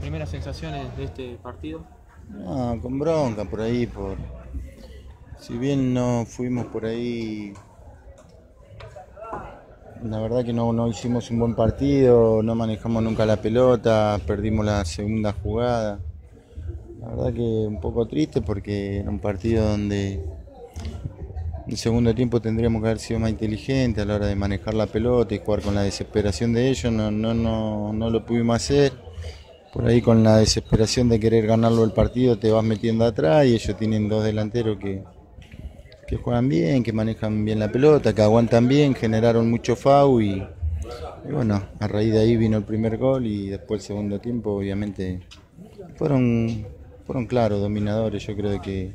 primeras sensaciones de este partido? No, con bronca por ahí, si bien no fuimos por ahí, la verdad que no hicimos un buen partido, no manejamos nunca la pelota, perdimos la segunda jugada. La verdad que un poco triste porque era un partido donde en el segundo tiempo tendríamos que haber sido más inteligentes a la hora de manejar la pelota y jugar con la desesperación de ellos, no lo pudimos hacer. Por ahí con la desesperación de querer ganarlo el partido te vas metiendo atrás y ellos tienen dos delanteros que juegan bien, que manejan bien la pelota, que aguantan bien, generaron mucho foul y bueno, a raíz de ahí vino el primer gol y después el segundo tiempo obviamente fueron claros, dominadores. Yo creo que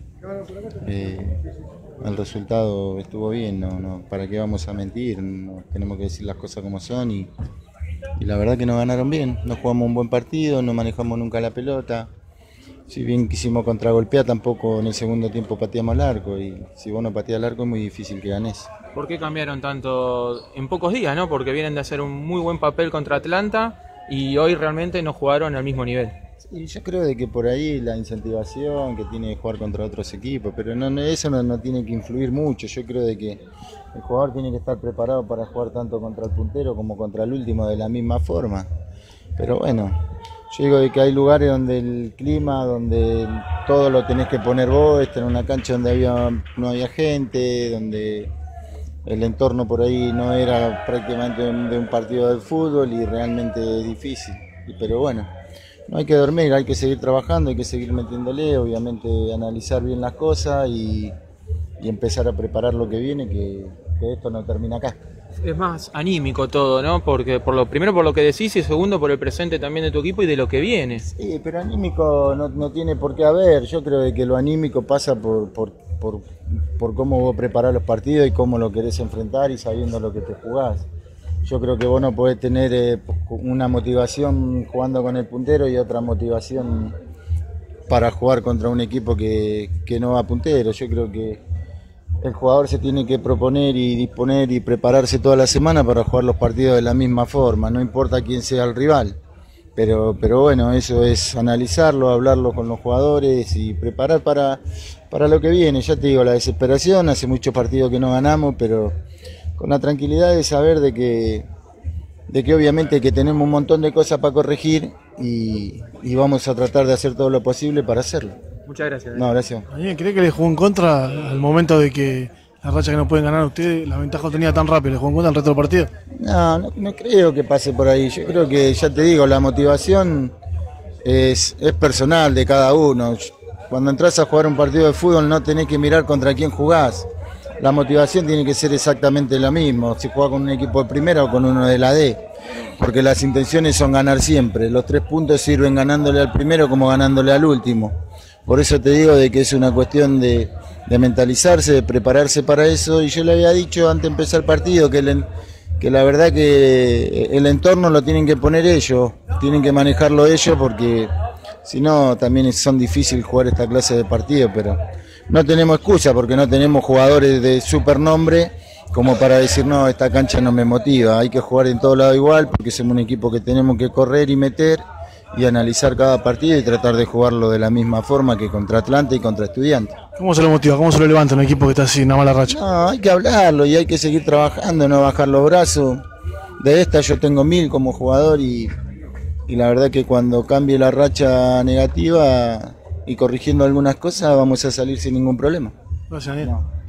el resultado estuvo bien, ¿para qué vamos a mentir? No, tenemos que decir las cosas como son y la verdad que nos ganaron bien, nos jugamos un buen partido, no manejamos nunca la pelota. Si bien quisimos contragolpear, tampoco en el segundo tiempo pateamos al arco y si vos no pateas al arco es muy difícil que ganes. ¿Por qué cambiaron tanto en pocos días, no? Porque vienen de hacer un muy buen papel contra Atlanta y hoy realmente no jugaron al mismo nivel. Y yo creo de que por ahí la incentivación que tiene que jugar contra otros equipos, pero eso no tiene que influir mucho. Yo creo de que el jugador tiene que estar preparado para jugar tanto contra el puntero como contra el último de la misma forma. Pero bueno, yo digo de que hay lugares donde el clima, donde todo lo tenés que poner vos, estar en una cancha donde no había gente, donde el entorno por ahí no era prácticamente de un partido de fútbol y realmente es difícil. Pero bueno, no hay que dormir, hay que seguir trabajando, hay que seguir metiéndole, obviamente analizar bien las cosas y empezar a preparar lo que viene, que esto no termina acá. Es más anímico todo, ¿no? Porque primero por lo que decís y segundo por el presente también de tu equipo y de lo que viene. Sí, pero anímico no tiene por qué haber. Yo creo que lo anímico pasa por cómo vos preparás los partidos y cómo lo querés enfrentar y sabiendo lo que te jugás. Yo creo que vos no podés tener una motivación jugando con el puntero y otra motivación para jugar contra un equipo que no va puntero. Yo creo que el jugador se tiene que proponer y disponer y prepararse toda la semana para jugar los partidos de la misma forma, no importa quién sea el rival. Pero bueno, eso es analizarlo, hablarlo con los jugadores y preparar para lo que viene. Ya te digo, la desesperación, hace muchos partidos que no ganamos, pero con la tranquilidad de saber de que obviamente que tenemos un montón de cosas para corregir y vamos a tratar de hacer todo lo posible para hacerlo. Muchas gracias. No, gracias. ¿Cree que le jugó en contra al momento de que la racha que no pueden ganar ustedes, la ventaja lo tenía tan rápido, le jugó en contra el resto del partido? No creo que pase por ahí. Yo creo que, ya te digo, la motivación es personal de cada uno. Cuando entras a jugar un partido de fútbol no tenés que mirar contra quién jugás. La motivación tiene que ser exactamente la misma, si jugás con un equipo de primera o con uno de la D, porque las intenciones son ganar siempre. Los 3 puntos sirven ganándole al primero como ganándole al último. Por eso te digo de que es una cuestión de mentalizarse, de prepararse para eso, y yo le había dicho antes de empezar el partido que la verdad que el entorno lo tienen que poner ellos, tienen que manejarlo ellos, porque si no también son difíciles jugar esta clase de partido, pero no tenemos excusa porque no tenemos jugadores de supernombre como para decir no, esta cancha no me motiva. Hay que jugar en todo lado igual porque somos un equipo que tenemos que correr y meter y analizar cada partido y tratar de jugarlo de la misma forma que contra Atlanta y contra Estudiantes. ¿Cómo se lo motiva? ¿Cómo se lo levanta un equipo que está así, una mala racha? No, hay que hablarlo y hay que seguir trabajando, no bajar los brazos. De esta yo tengo 1000 como jugador y la verdad que cuando cambie la racha negativa y corrigiendo algunas cosas vamos a salir sin ningún problema. Gracias, Daniel.